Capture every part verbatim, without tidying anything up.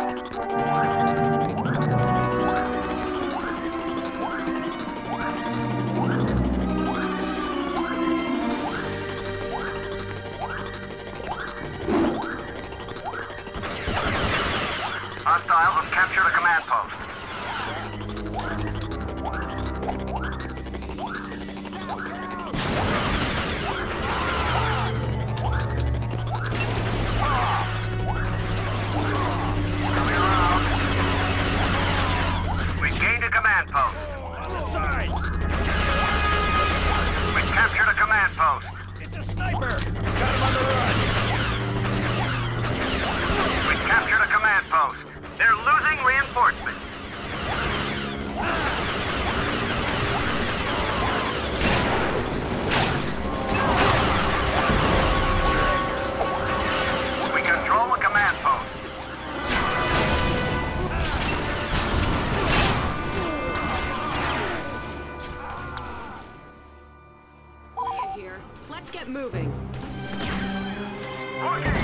Hostiles have captured a command post. Coming around. We gained a command post. On the sides! We captured a command post. It's a sniper! Got him on the run! We captured a command post. They're losing reinforcements. We control the command post. Here, let's get moving. Okay.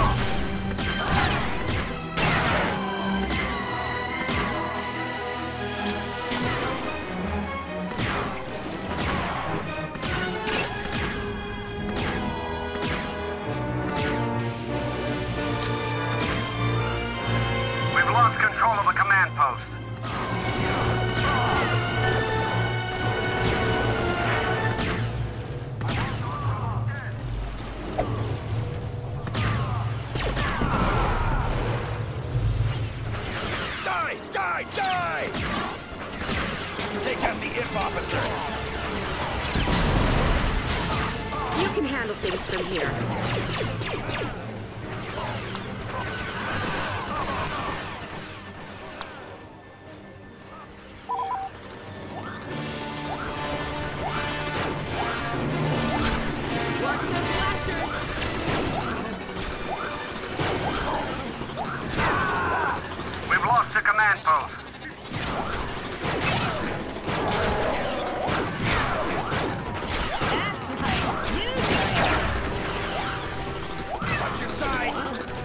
We've lost control of the command post. Die! Die! Die! Take out the I P officer! You can handle things from here. Watch those blasters! We've lost the command post. That's right. You do it. Watch your sides!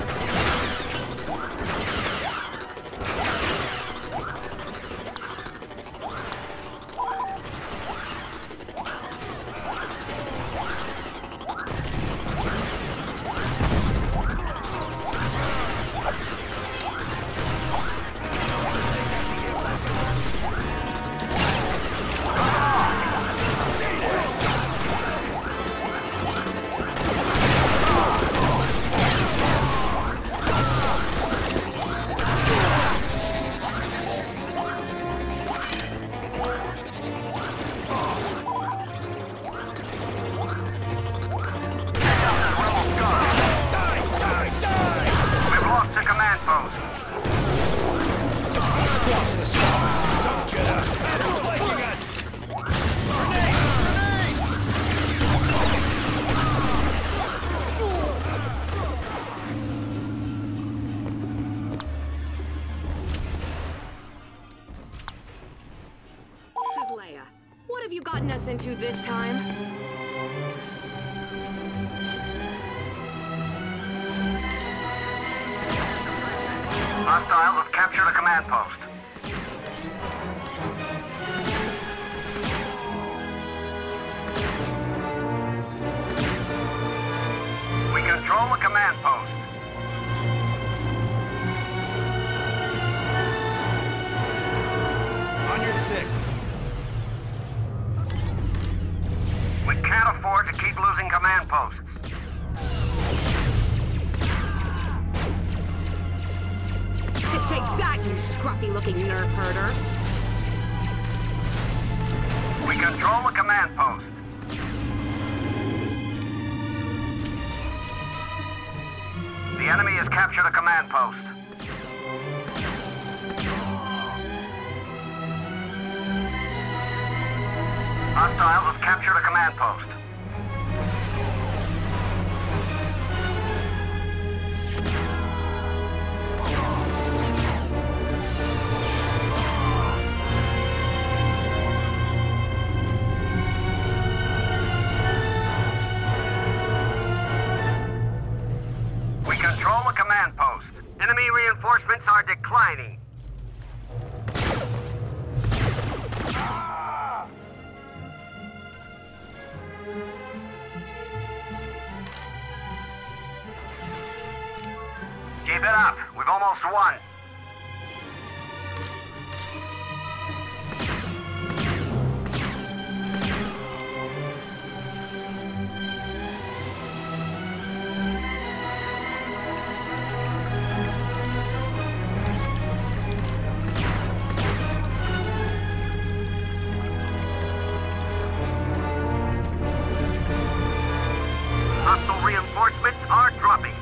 We've lost the command post. Squash the squad! Don't get up! They're flanking us! Grenade! This is Leia. What have you gotten us into this time? Hostiles have captured a command post. We control the command post. On your six. We can't afford to keep losing command posts. Take that, you scruffy-looking nerf herder. We control the command post. The enemy has captured a command post. Hostiles have captured a command post. We control the command post. Enemy reinforcements are declining. Keep it up. We've almost won. Hostile reinforcements are dropping.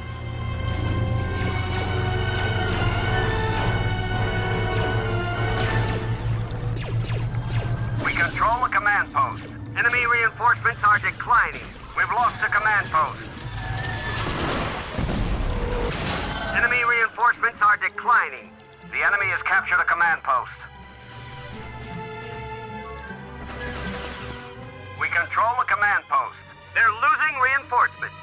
We control a command post. Enemy reinforcements are declining. We've lost a command post. Enemy reinforcements are declining. The enemy has captured a command post. We control a command post. They're losing reinforcements.